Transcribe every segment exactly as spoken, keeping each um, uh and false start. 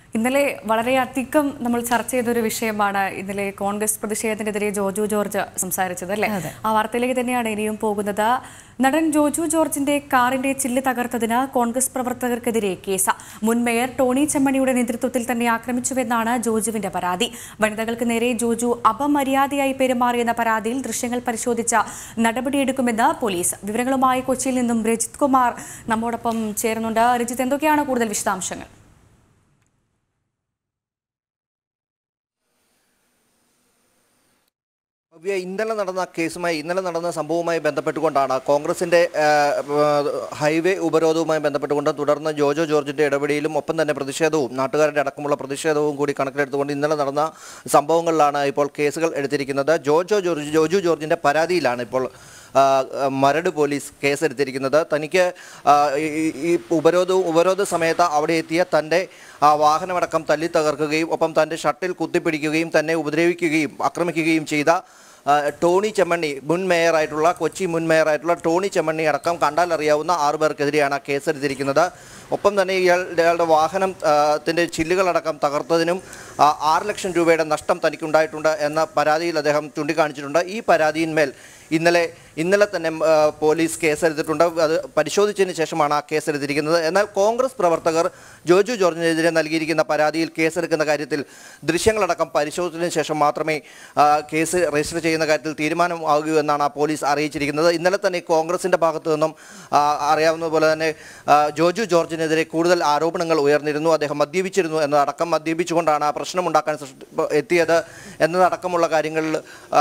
ഇന്നലെ വളരെയധികം നമ്മൾ ചർച്ച ചെയ്തൊരു വിഷയമാണ് ഇന്നലെ കോൺഗ്രസ് പ്രതിഷേധത്തിനെതിരെ ജോജു ജോർജ് സംസാരിച്ചത് അല്ലേ? ആ വാർത്തയിലേക്ക് തന്നെയാണ് ഇനിയും പോകുന്നത്. നടൻ ജോജു ജോർജിന്റെ കാറിന്റെ ചില്ല് തകർത്തതിന് കോൺഗ്രസ് പ്രവർത്തകർക്കെതിരെ കേസ്. മുൻ മേയർ ടോണി ചെമ്മണിയുടെ നേതൃത്വത്തിൽ തന്നെ ആക്രമിച്ചുവെന്നാണ് ജോജുവിന്റെ പരാതി. വനിതകൾക്ക് നേരെ ജോജു അപമര്യാദയായി പെരുമാറിയെന്ന പരാതിയിൽ ദൃശ്യങ്ങൾ പരിശോധിച്ച നടപടിയെടുക്കുമെന്ന് പോലീസ്. വിവരങ്ങളുമായി കൊച്ചിയിൽ നിന്നും രജിത് കുമാർ നമ്മോടൊപ്പം ചേരുന്നുണ്ട്. രജിത്, എന്തൊക്കെയാണ് കൂടുതൽ വിശദാംശങ്ങൾ? ഇന്നലെ നടന്ന കേസുമായി ഇന്നലെ നടന്ന സംഭവവുമായി ബന്ധപ്പെട്ടുകൊണ്ടാണ് കോൺഗ്രസിന്റെ ഹൈവേ ഉപരോധവുമായി ബന്ധപ്പെട്ടുകൊണ്ട് തുടർന്ന് ജോജോ ജോർജിന്റെ ഇടപെടലും ഒപ്പം തന്നെ പ്രതിഷേധവും നാട്ടുകാരുടെ അടക്കമുള്ള പ്രതിഷേധവും കൂടി കണക്കിലെടുത്തുകൊണ്ട് ഇന്നലെ നടന്ന സംഭവങ്ങളിലാണ് ഇപ്പോൾ കേസുകൾ എടുത്തിരിക്കുന്നത്. ജോജോ ജോർജ് ജോജു ജോർജിന്റെ പരാതിയിലാണ് ഇപ്പോൾ മരട് പോലീസ് കേസെടുത്തിരിക്കുന്നത്. തനിക്ക് ഈ ഉപരോധവും ഉപരോധ സമയത്ത് അവിടെ എത്തിയ തൻ്റെ വാഹനമടക്കം തല്ലി തകർക്കുകയും ഒപ്പം തൻ്റെ ഷട്ടിൽ കുത്തിപ്പിടിക്കുകയും തന്നെ ഉപദ്രവിക്കുകയും ആക്രമിക്കുകയും ചെയ്ത ടോണി ചെമ്മണ്ണി, മുൻ മേയറായിട്ടുള്ള കൊച്ചി മുൻ മേയറായിട്ടുള്ള ടോണി ചെമ്മണ്ണി അടക്കം കണ്ടാൽ അറിയാവുന്ന ആറു പേർക്കെതിരെയാണ് കേസെടുത്തിരിക്കുന്നത്. ഒപ്പം തന്നെ ഇയാൾ ഇയാളുടെ വാഹനത്തിൻ്റെ ചില്ലുകളടക്കം തകർത്തതിനും ആറ് ലക്ഷം രൂപയുടെ നഷ്ടം തനിക്കുണ്ടായിട്ടുണ്ട് എന്ന പരാതിയിൽ അദ്ദേഹം ചൂണ്ടിക്കാണിച്ചിട്ടുണ്ട്. ഈ പരാതിയിന്മേൽ ഇന്നലെ ഇന്നലെ തന്നെ പോലീസ് കേസെടുത്തിട്ടുണ്ട്. അത് പരിശോധിച്ചതിന് ശേഷമാണ് ആ കേസെടുത്തിരിക്കുന്നത്. എന്നാൽ കോൺഗ്രസ് പ്രവർത്തകർ ജോജു ജോർജിനെതിരെ നൽകിയിരിക്കുന്ന പരാതിയിൽ കേസെടുക്കുന്ന കാര്യത്തിൽ ദൃശ്യങ്ങളടക്കം പരിശോധിച്ചതിന് ശേഷം മാത്രമേ കേസ് രജിസ്റ്റർ ചെയ്യുന്ന കാര്യത്തിൽ തീരുമാനമാകൂ എന്നാണ് ആ പോലീസ് അറിയിച്ചിരിക്കുന്നത്. ഇന്നലെ തന്നെ കോൺഗ്രസിൻ്റെ ഭാഗത്തു നിന്നും അറിയാവുന്ന പോലെ തന്നെ ജോജു ജോർജിനെതിരെ കൂടുതൽ ആരോപണങ്ങൾ ഉയർന്നിരുന്നു. അദ്ദേഹം മദ്യപിച്ചിരുന്നു എന്നതടക്കം, മദ്യപിച്ചുകൊണ്ടാണ് ആ പ്രശ്നമുണ്ടാക്കാൻ എത്തിയത് എന്നതടക്കമുള്ള കാര്യങ്ങളിൽ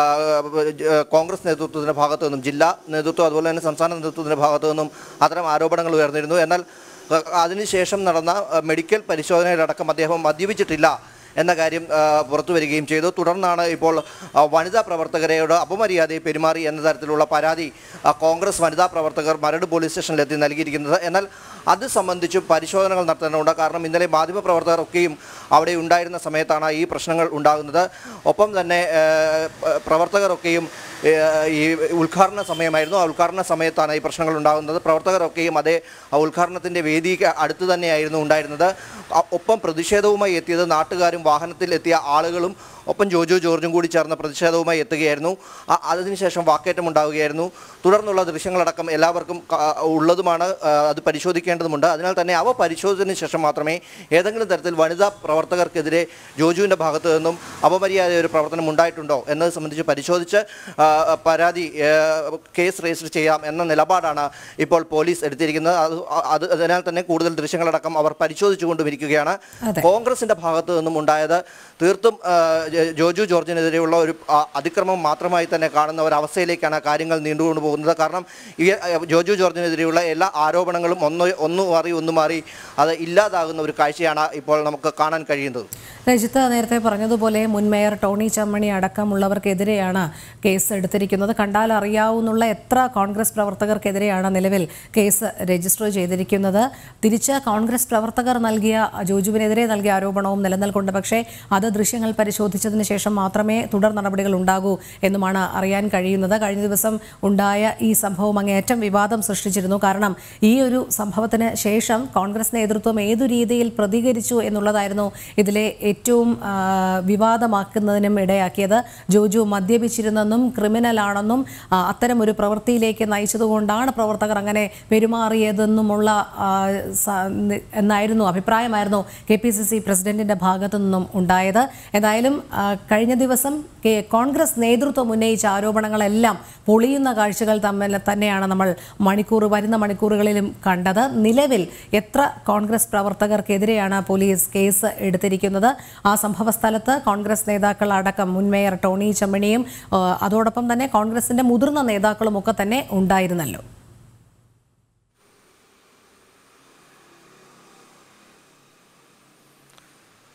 കോൺഗ്രസ് നേതൃത്വത്തിൻ്റെ ഭാഗത്തു നിന്നും, ജില്ലാ നേതൃത്വം അതുപോലെ തന്നെ സംസ്ഥാന നേതൃത്വത്തിൻ്റെ ഭാഗത്തു നിന്നും അത്തരം ആരോപണങ്ങൾ ഉയർന്നിരുന്നു. എന്നാൽ അതിനുശേഷം നടന്ന മെഡിക്കൽ പരിശോധനയിലടക്കം അദ്ദേഹം മദ്യപിച്ചിട്ടില്ല എന്ന കാര്യം പുറത്തു വരികയും ചെയ്തു. തുടർന്നാണ് ഇപ്പോൾ വനിതാ പ്രവർത്തകരോട് അപമര്യാദയെ പെരുമാറി എന്ന തരത്തിലുള്ള പരാതി കോൺഗ്രസ് വനിതാ പ്രവർത്തകർ മരട് പോലീസ് സ്റ്റേഷനിലെത്തി നൽകിയിരിക്കുന്നത്. എന്നാൽ അത് സംബന്ധിച്ച് പരിശോധനകൾ നടത്തേണ്ടതുണ്ട്. കാരണം ഇന്നലെ മാധ്യമപ്രവർത്തകരൊക്കെയും അവിടെ ഉണ്ടായിരുന്ന സമയത്താണ് ഈ പ്രശ്നങ്ങൾ ഉണ്ടാകുന്നത്. ഒപ്പം തന്നെ പ്രവർത്തകരൊക്കെയും ഈ ഉദ്ഘാടന സമയമായിരുന്നു. ആ ഉദ്ഘാടന സമയത്താണ് ഈ പ്രശ്നങ്ങൾ ഉണ്ടാകുന്നത്. പ്രവർത്തകരൊക്കെയും അതേ ഉദ്ഘാടനത്തിൻ്റെ വേദിക്ക് അടുത്ത് തന്നെയായിരുന്നു ഉണ്ടായിരുന്നത്. ഒപ്പം പ്രതിഷേധവുമായി എത്തിയത് നാട്ടുകാരും വാഹനത്തിൽ എത്തിയ ആളുകളും ഒപ്പം ജോജു ജോർജും കൂടി ചേർന്ന പ്രതിഷേധവുമായി എത്തുകയായിരുന്നു. അതിനുശേഷം വാക്കേറ്റം ഉണ്ടാവുകയായിരുന്നു. തുടർന്നുള്ള ദൃശ്യങ്ങളടക്കം എല്ലാവർക്കും ഉള്ളതുമാണ്, അത് പരിശോധിക്കേണ്ടതുണ്ട്. അതിനാൽ തന്നെ അവ പരിശോധിച്ചതിന് ശേഷം മാത്രമേ ഏതെങ്കിലും തരത്തിൽ വനിതാ പ്രവർത്തകർക്കെതിരെ ജോജുവിൻ്റെ ഭാഗത്തു നിന്നും അപമര്യാദ ഒരു പ്രവർത്തനം ഉണ്ടായിട്ടുണ്ടോ എന്നത് സംബന്ധിച്ച് പരിശോധിച്ച് പരാതി കേസ് രജിസ്റ്റർ ചെയ്യാം എന്ന നിലപാടാണ് ഇപ്പോൾ പോലീസ് എടുത്തിരിക്കുന്നത്. അത് അതിനാൽ തന്നെ കൂടുതൽ ദൃശ്യങ്ങളടക്കം അവർ പരിശോധിച്ചുകൊണ്ടിരിക്കുകയാണ്. കോൺഗ്രസിൻ്റെ ഭാഗത്തു നിന്നും ഉണ്ടായത് തീർത്തും ജോജു ജോർജിനെതിരെയുള്ള ഒരു അതിക്രമം മാത്രമായി തന്നെ കാണുന്ന ഒരവസ്ഥയിലേക്കാണ് കാര്യങ്ങൾ നീണ്ടുകൊണ്ടു പോകുന്നത്. കാരണം ഈ ജോജു ജോർജിനെതിരെയുള്ള എല്ലാ ആരോപണങ്ങളും ഒന്ന് ഒന്നു മാറി ഒന്നു മാറി അത് ഇല്ലാതാകുന്ന ഒരു കാഴ്ചയാണ് ഇപ്പോൾ നമുക്ക് കാണാൻ കഴിയുന്നത്. രജിത്ത് നേരത്തെ പറഞ്ഞതുപോലെ മുൻ മേയർ ടോണി ചെമ്മണി അടക്കമുള്ളവർക്കെതിരെയാണ് കേസ് എടുത്തിരിക്കുന്നത്. കണ്ടാൽ അറിയാവുന്ന എത്ര കോൺഗ്രസ് പ്രവർത്തകർക്കെതിരെയാണ് നിലവിൽ കേസ് രജിസ്റ്റർ ചെയ്തിരിക്കുന്നത്. തിരിച്ച് കോൺഗ്രസ് പ്രവർത്തകർ നൽകിയ ജോജുവിനെതിരെ നൽകിയ ആരോപണവും നിലനിൽക്കുന്നുണ്ട്. പക്ഷേ അത് ദൃശ്യങ്ങൾ പരിശോധിച്ചതിന് ശേഷം മാത്രമേ തുടർ നടപടികൾ ഉണ്ടാകൂ എന്നുമാണ് അറിയാൻ കഴിയുന്നത്. കഴിഞ്ഞ ദിവസം ഉണ്ടായ ഈ സംഭവം അങ്ങേയറ്റം വിവാദം സൃഷ്ടിച്ചിരുന്നു. കാരണം ഈ ഒരു സംഭവത്തിന് ശേഷം കോൺഗ്രസ് നേതൃത്വം ഏതു രീതിയിൽ പ്രതികരിച്ചു എന്നുള്ളതായിരുന്നു ഇതിലെ ഏറ്റവും വിവാദമാക്കുന്നതിനും ഇടയാക്കിയത്. ജോജു മദ്യപിച്ചിരുന്നെന്നും ക്രിമിനലാണെന്നും അത്തരം ഒരു പ്രവൃത്തിയിലേക്ക് നയിച്ചതുകൊണ്ടാണ് പ്രവർത്തകർ അങ്ങനെ പെരുമാറിയതെന്നുമുള്ള എന്നായിരുന്നു അഭിപ്രായമായിരുന്നു കെ പി സി സി പ്രസിഡന്റിന്റെ ഭാഗത്തു നിന്നും ഉണ്ടായത്. എന്തായാലും കഴിഞ്ഞ ദിവസം കോൺഗ്രസ് നേതൃത്വം ഉന്നയിച്ച ആരോപണങ്ങളെല്ലാം പൊളിയുന്ന കാഴ്ചകൾ തമ്മിൽ തന്നെയാണ് നമ്മൾ മണിക്കൂർ വരുന്ന മണിക്കൂറുകളിലും കണ്ടത്. നിലവിൽ എത്ര കോൺഗ്രസ് പ്രവർത്തകർക്കെതിരെയാണ് പോലീസ് കേസ് എടുത്തിരിക്കുന്നത്? ആ സംഭവ സ്ഥലത്ത് കോൺഗ്രസ് നേതാക്കൾ അടക്കം മുൻ മേയർ ടോണി ചെമ്മണിയും അതോടൊപ്പം തന്നെ കോൺഗ്രസിന്റെ മുതിർന്ന നേതാക്കളും ഒക്കെ തന്നെ ഉണ്ടായിരുന്നല്ലോ.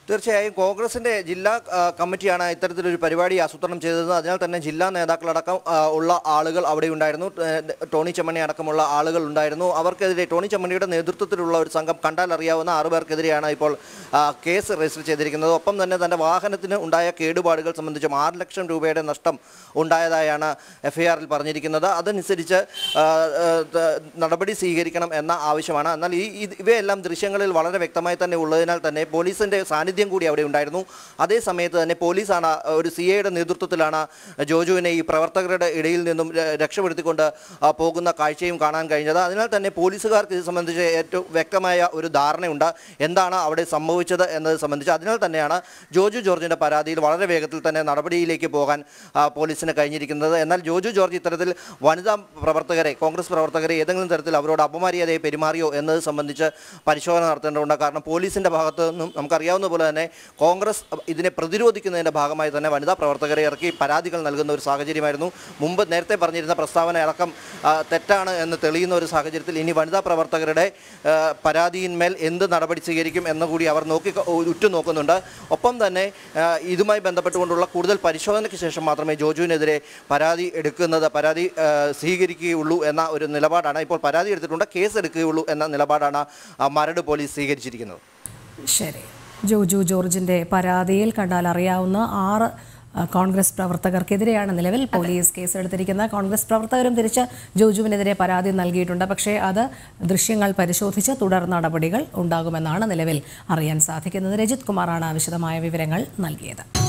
തീർച്ചയായും കോൺഗ്രസിന്റെ ജില്ലാ കമ്മിറ്റിയാണ് ഇത്തരത്തിലൊരു പരിപാടി ആസൂത്രണം ചെയ്തത്. അതിനാൽ തന്നെ ജില്ലാ നേതാക്കളടക്കം ഉള്ള ആളുകൾ അവിടെ ഉണ്ടായിരുന്നു. ടോണി ചെമ്മണി അടക്കമുള്ള ആളുകൾ ഉണ്ടായിരുന്നു. അവർക്കെതിരെ ടോണി ചെമ്മണിയുടെ നേതൃത്വത്തിലുള്ള ഒരു സംഘം കണ്ടാൽ അറിയാവുന്ന ആറു പേർക്കെതിരെയാണ് ഇപ്പോൾ കേസ് രജിസ്റ്റർ ചെയ്തിരിക്കുന്നത്. ഒപ്പം തന്നെ തന്റെ വാഹനത്തിന് ഉണ്ടായ കേടുപാടുകൾ സംബന്ധിച്ചും ആറ് ലക്ഷം രൂപയുടെ നഷ്ടം ഉണ്ടായതായാണ് എഫ്ഐആറിൽ പറഞ്ഞിരിക്കുന്നത്. അതനുസരിച്ച് നടപടി സ്വീകരിക്കണം എന്ന ആവശ്യമാണ്. എന്നാൽ ഈ ഇവയെല്ലാം ദൃശ്യങ്ങളിൽ വളരെ വ്യക്തമായി തന്നെ ഉള്ളതിനാൽ തന്നെ പോലീസിന്റെ സാന്നിധ്യം കൂടി അവിടെ ഉണ്ടായിരുന്നു. അതേ സമയത്ത് തന്നെ പോലീസാണ് ഒരു സി എയുടെ നേതൃത്വത്തിലാണ് ജോജുവിനെ ഈ പ്രവർത്തകരുടെ ഇടയിൽ നിന്നും രക്ഷപ്പെടുത്തിക്കൊണ്ട് പോകുന്ന കാഴ്ചയും കാണാൻ കഴിഞ്ഞത്. അതിനാൽ തന്നെ പോലീസുകാർക്ക് ഇത് സംബന്ധിച്ച് ഏറ്റവും വ്യക്തമായ ഒരു ധാരണയുണ്ട് എന്താണ് അവിടെ സംഭവിച്ചത് എന്നത് സംബന്ധിച്ച്. അതിനാൽ തന്നെയാണ് ജോജു ജോർജിന്റെ പരാതിയിൽ വളരെ വേഗത്തിൽ തന്നെ നടപടിയിലേക്ക് പോകാൻ പോലീസിന് കഴിഞ്ഞിരിക്കുന്നത്. എന്നാൽ ജോജു ജോർജ് ഇത്തരത്തിൽ വനിതാ പ്രവർത്തകരെ കോൺഗ്രസ് പ്രവർത്തകരെ ഏതെങ്കിലും തരത്തിൽ അവരോട് അപമര്യാദയെ പെരുമാറിയോ എന്നത് സംബന്ധിച്ച് പരിശോധന നടത്തേണ്ടതുണ്ട്. കാരണം പോലീസിന്റെ ഭാഗത്തു നിന്നും നമുക്കറിയാവുന്ന പോലെ തന്നെ കോൺഗ്രസ് ഇതിനെ പ്രതിരോധിക്കുന്നതിൻ്റെ ഭാഗമായി തന്നെ വനിതാ പ്രവർത്തകരെ ഇറക്കി പരാതികൾ നൽകുന്ന ഒരു സാഹചര്യമായിരുന്നു. മുമ്പ് നേരത്തെ പറഞ്ഞിരുന്ന പ്രസ്താവന അടക്കം തെറ്റാണ് എന്ന് തെളിയുന്ന ഒരു സാഹചര്യത്തിൽ ഇനി വനിതാ പ്രവർത്തകരുടെ പരാതിയിന്മേൽ എന്ത് നടപടി സ്വീകരിക്കും എന്നുകൂടി അവർ നോക്കി ഉറ്റുനോക്കുന്നുണ്ട്. ഒപ്പം തന്നെ ഇതുമായി ബന്ധപ്പെട്ടുകൊണ്ടുള്ള കൂടുതൽ പരിശോധനയ്ക്ക് ശേഷം മാത്രമേ ജോജുവിനെതിരെ പരാതി എടുക്കുന്നത് പരാതി സ്വീകരിക്കുകയുള്ളൂ എന്ന ഒരു നിലപാടാണ് ഇപ്പോൾ. പരാതി എടുത്തിട്ടുണ്ട്, കേസ് എടുക്കുകയുള്ളൂ എന്ന നിലപാടാണ് മരട് പോലീസ് സ്വീകരിച്ചിരിക്കുന്നത്. ശരി, ജോജു ജോർജിന്റെ പരാതിയിൽ കണ്ടാൽ അറിയാവുന്ന ആറ് കോൺഗ്രസ് പ്രവർത്തകർക്കെതിരെയാണ് നിലവിൽ പോലീസ് കേസെടുത്തിരിക്കുന്നത്. കോൺഗ്രസ് പ്രവർത്തകരും തിരിച്ച് ജോജുവിനെതിരെ പരാതി നൽകിയിട്ടുണ്ട്. പക്ഷേ അത് ദൃശ്യങ്ങൾ പരിശോധിച്ച് തുടർ നടപടികൾ ഉണ്ടാകുമെന്നാണ് നിലവിൽ അറിയാൻ സാധിക്കുന്നത്. രജിത് കുമാറാണ് വിശദമായ വിവരങ്ങൾ നൽകിയത്.